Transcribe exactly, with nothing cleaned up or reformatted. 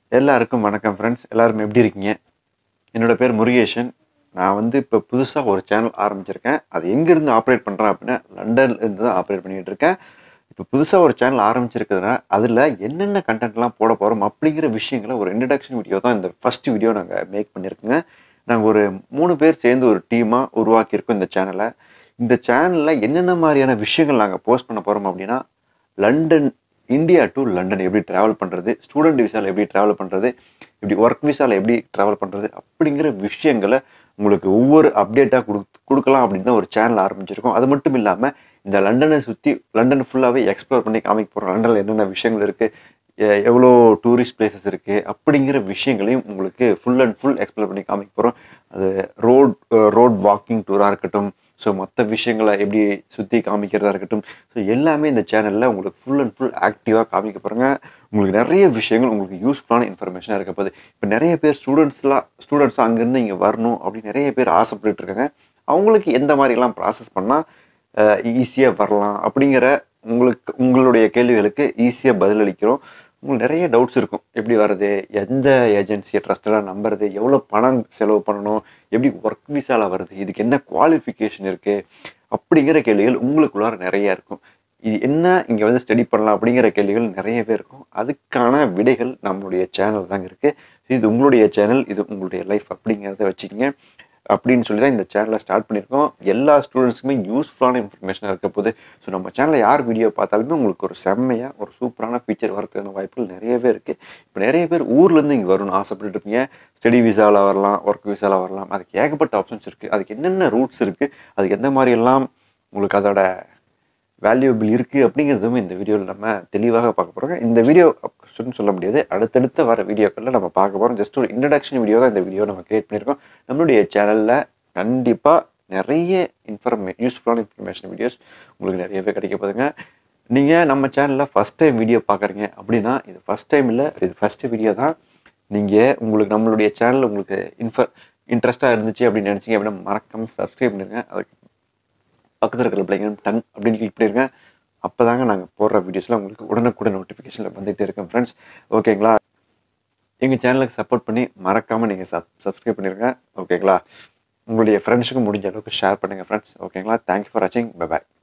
எல்லாருக்கும் வணக்கம் ஃப்ரெண்ட்ஸ். எல்லாரும் எப்படி இருக்கீங்க? என்னோட பேர் முருகேஷன். நான் வந்து இப்போ புதுசாக ஒரு சேனல் ஆரம்பிச்சிருக்கேன். அது எங்கேருந்து ஆப்ரேட் பண்ணுறேன் அப்படின்னா, லண்டன்ல இருந்து தான் ஆப்ரேட் பண்ணிகிட்டு இருக்கேன். இப்போ புதுசாக ஒரு சேனல் ஆரம்பிச்சிருக்கிறதுனா அதில் என்னென்ன கண்டென்ட்லாம் போட போகிறோம் அப்படிங்கிற விஷயங்களை ஒரு இன்ட்ரடக்ஷன் வீடியோ தான் இந்த ஃபர்ஸ்ட் வீடியோ நாங்கள் மேக் பண்ணியிருக்கோங்க. நாங்கள் ஒரு மூணு பேர் சேர்ந்து ஒரு டீமாக உருவாக்கியிருக்கோம் இந்த சேனலை. இந்த சேனலில் என்னென்ன மாதிரியான விஷயங்கள் நாங்கள் போஸ்ட் பண்ண போகிறோம் அப்படின்னா, லண்டன் இந்தியா டு லண்டன் எப்படி ட்ராவல் பண்ணுறது, ஸ்டூடெண்ட் விசாவில் எப்படி ட்ராவல் பண்ணுறது, இப்படி ஒர்க் விசாவில் எப்படி ட்ராவல் பண்ணுறது அப்படிங்கிற விஷயங்களை உங்களுக்கு ஒவ்வொரு அப்டேட்டாக கொடு கொடுக்கலாம் அப்படின்னு தான் ஒரு சேனல் ஆரம்பிச்சிருக்கோம். அது மட்டும் இல்லாமல் இந்த லண்டனை சுற்றி லண்டன் ஃபுல்லாகவே எக்ஸ்ப்ளோர் பண்ணி காமிக்க போகிறோம். லண்டனில் என்னென்ன விஷயங்கள் இருக்குது, எவ்வளோ டூரிஸ்ட் பிளேசஸ் இருக்குது அப்படிங்கிற விஷயங்களையும் உங்களுக்கு ஃபுல் அண்ட் ஃபுல் எக்ஸ்ப்ளோர் பண்ணி காமிக்க போகிறோம். அது ரோட் ரோட் வாக்கிங் டூராக இருக்கட்டும், ஸோ மற்ற விஷயங்களை எப்படி சுற்றி காமிக்கிறதா இருக்கட்டும், ஸோ எல்லாமே இந்த சேனலில் உங்களுக்கு ஃபுல் அண்ட் ஃபுல் ஆக்டிவாக காமிக்க போகிறாங்க. உங்களுக்கு நிறைய விஷயங்கள் உங்களுக்கு யூஸ்ஃபுல்லான இன்ஃபர்மேஷனாக இருக்க போகுது. இப்போ நிறைய பேர் ஸ்டூடெண்ட்ஸ்லாம் ஸ்டூடெண்ட்ஸ் அங்கேருந்து இங்கே வரணும் அப்படின்னு நிறைய பேர் ஆசைப்பட்டு இருக்காங்க. அவங்களுக்கு எந்த மாதிரிலாம் ப்ராசஸ் பண்ணால் ஈஸியாக வரலாம் அப்படிங்கிற உங்களுக்கு உங்களுடைய கேள்விகளுக்கு ஈஸியாக பதிலளிக்கிறோம். உங்களுக்கு நிறைய டவுட்ஸ் இருக்கும். எப்படி வர்றது, எந்த ஏஜென்சியை ட்ரஸ்டடாக நம்புறது, எவ்வளோ பணம் செலவு பண்ணணும், எப்படி ஒர்க் விசாவில் வருது, இதுக்கு என்ன குவாலிஃபிகேஷன் இருக்குது அப்படிங்கிற கேள்விகள் உங்களுக்குள்ளார நிறைய இருக்கும். இது என்ன இங்கே வந்து ஸ்டடி பண்ணலாம் அப்படிங்கிற கேள்விகள் நிறையவே இருக்கும். அதுக்கான விடைகள் நம்மளுடைய சேனல் தாங்க இருக்குது. இது உங்களுடைய சேனல், இது உங்களுடைய லைஃப் அப்படிங்கிறத வச்சுக்கிங்க அப்படின்னு சொல்லி தான் இந்த சேனலை ஸ்டார்ட் பண்ணியிருக்கோம். எல்லா ஸ்டூடெண்ட்ஸுக்குமே யூஸ்ஃபுல்லான இன்ஃபர்மேஷனாக இருக்க போது. ஸோ நம்ம சேனலில் யார் வீடியோ பார்த்தாலுமே உங்களுக்கு ஒரு செம்மையாக ஒரு சூப்பரான ஃபீச்சர் வரதுக்கான வாய்ப்புகள் நிறையவே இருக்குது. இப்போ நிறைய பேர் ஊர்லேருந்து இங்கே வரணும்னு ஆசைப்பட்டு இருப்பீங்க. ஸ்டடி விசாவில் வரலாம், ஒர்க் விசாவில் வரலாம். அதுக்கு ஏகப்பட்ட ஆப்ஷன்ஸ் இருக்குது. அதுக்கு என்னென்ன ரூட்ஸ் இருக்குது, அதுக்கு எந்த மாதிரியெல்லாம் உங்களுக்கு அதோட வேல்யூபிள் இருக்குது அப்படிங்கிறதுமே இந்த வீடியோவில் நம்ம தெளிவாக பார்க்க போகிறோம். இந்த வீடியோ சொல்ல முடியாது, அடுத்தடுத்த வர வீடியோக்களில் நம்ம பார்க்க போகிறோம். ஜஸ்ட் ஒரு இன்ட்ரடக்ஷன் வீடியோ தான் இந்த வீடியோ நம்ம கிரியேட் பண்ணியிருக்கோம். நம்மளுடைய சேனலில் கண்டிப்பாக நிறைய இன்ஃபர்மே யூஸ்ஃபுல்லான இன்ஃபர்மேஷன் வீடியோஸ் உங்களுக்கு நிறையவே கிடைக்க போகுதுங்க. நீங்கள் நம்ம சேனலில் ஃபஸ்ட் டைம் வீடியோ பார்க்குறீங்க அப்படின்னா, இது ஃபஸ்ட் டைம் இல்லை, இது ஃபஸ்ட்டு வீடியோ தான். நீங்கள் உங்களுக்கு நம்மளுடைய சேனல் உங்களுக்கு இன்ஃபர் இன்ட்ரெஸ்ட்டாக இருந்துச்சு அப்படின்னு நினச்சிங்க அப்படின்னா மறக்காமல் சப்ஸ்கிரைப் பண்ணிடுங்க. அதுக்கு பக்கத்தில் இருக்கிற பிள்ளைங்க டன் அப்படின்னு கிளிக் பண்ணிடுங்க. அப்போ தாங்க நாங்கள் போடுற வீடியோஸில் உங்களுக்கு உடனுக்குடன் நோட்டிஃபிகேஷனில் வந்துகிட்டே இருக்கேன் ஃப்ரெண்ட்ஸ். ஓகேங்களா? எங்கள் சேனலுக்கு சப்போர்ட் பண்ணி மறக்காமல் நீங்கள் சப் சப்ஸ்கிரைப் பண்ணிடுங்க. ஓகேங்களா? உங்களுடைய ஃப்ரெண்ட்ஸுக்கு முடிஞ்ச அளவுக்கு ஷேர் பண்ணுங்கள் ஃப்ரெண்ட்ஸ். ஓகேங்களா? தேங்க்யூ ஃபார் வாட்சிங். பை பாய்.